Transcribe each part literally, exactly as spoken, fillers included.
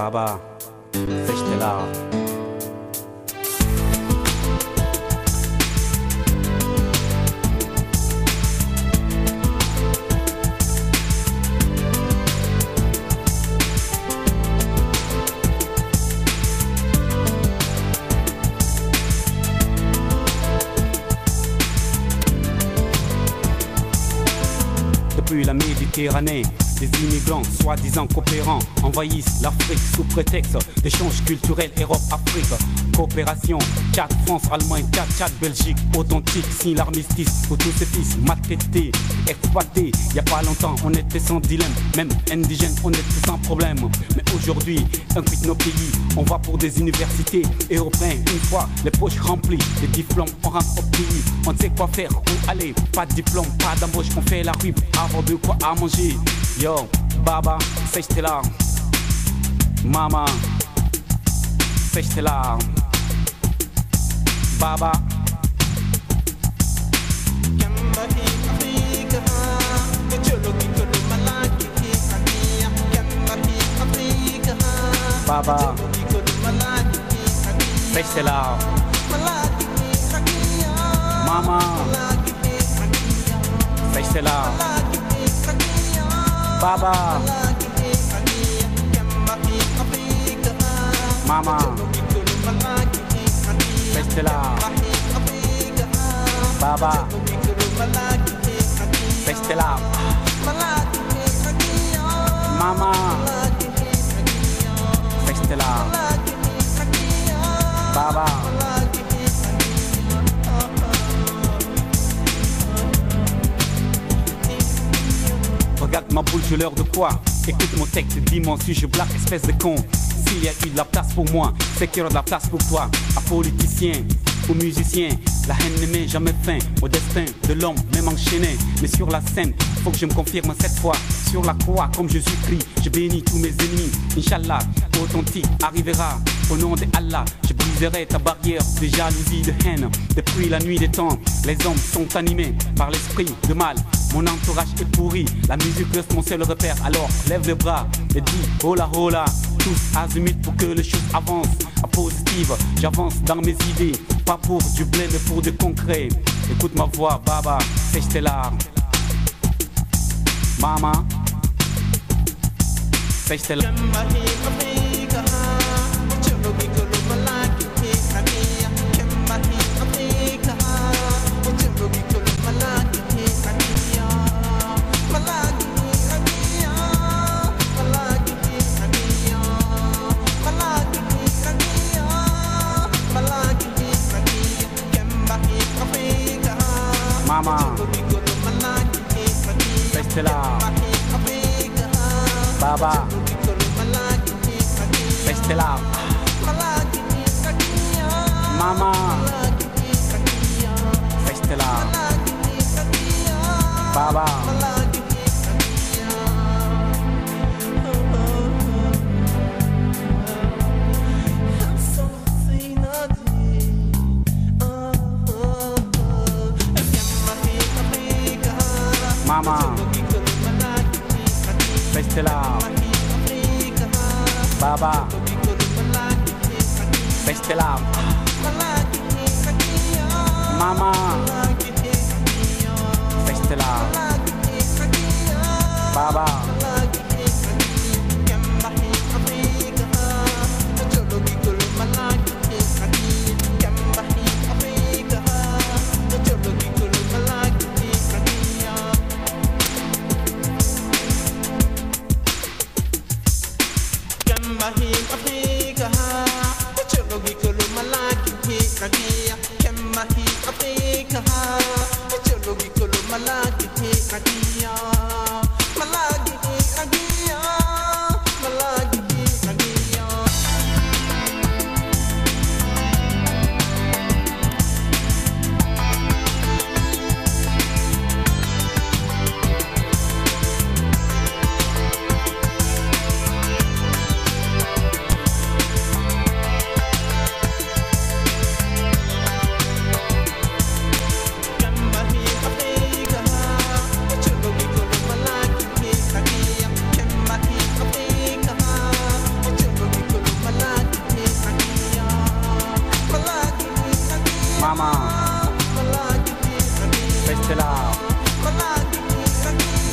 Baba, fechte là. Depuis la Méditerranée, des immigrants soi-disant coopérants envahissent l'Afrique sous prétexte d'échanges culturels Europe-Afrique. Coopération, Tchad, France, Allemagne, Tchad, Tchad, Belgique, authentique, signe l'armistice pour tous ces fils maltraités, exploités. Il y a pas longtemps, on était sans dilemme, même indigènes, on était sans problème. Mais aujourd'hui, on quitte nos pays, on va pour des universités européennes. Une fois les poches remplies, les diplômes, on rentre au pays. On sait quoi faire, où aller, pas de diplôme, pas d'embauche, on fait la rue avant de quoi à manger. Yo, Baba, fechte là. Mama, fechte là. Baba. Baba, fechte là. Mama, fechte là. Baba, Mama, fechte là. Baba, fechte là. Mama, fechte là. Baba. Regarde ma boule, je l'heure de quoi? Écoute mon texte, dis-moi si je blague, espèce de con. S'il y a eu de la place pour moi, c'est qu'il y aura de la place pour toi. À politicien, aux musiciens, la haine ne met jamais fin au destin de l'homme, même enchaîné. Mais sur la scène, faut que je me confirme cette fois. Sur la croix, comme Jésus-Christ, je bénis tous mes ennemis. Inch'Allah, authentique arrivera. Au nom de Allah, je briserai ta barrière de jalousie, de haine. Depuis la nuit des temps, les hommes sont animés par l'esprit de mal. Mon entourage est pourri, la musique reste mon seul repère. Alors lève les bras et dis hola hola. Tous azimuts pour que les choses avancent. À positive, j'avance dans mes idées. Pas pour du blé mais pour du concret. Écoute ma voix, Baba, fechte là. Mama, fechte là. Mama, fechte là. Baba, fechte là. Mama, fechte là. Baba. Mama, fechte là. Baba, fechte là. Mama, fechte là. Baba. Mahim Afrika, Chologi Kulu Malaki Hikagia, Kemahi Afrika, Chologi Kulu Malaki Hikagia, Malaki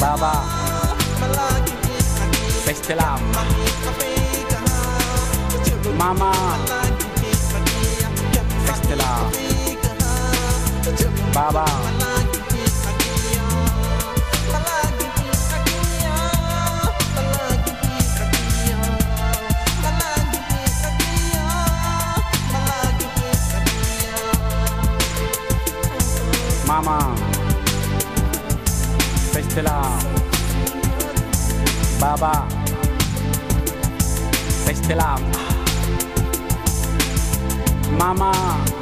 Baba, Festela, Mama, Festela, Baba, Mama, Festela, Baba, Festela, Mama,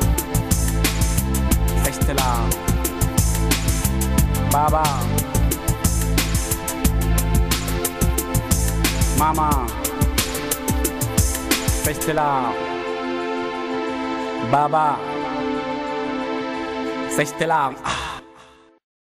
Festela, Baba, Mama, Festela, Baba, Festela.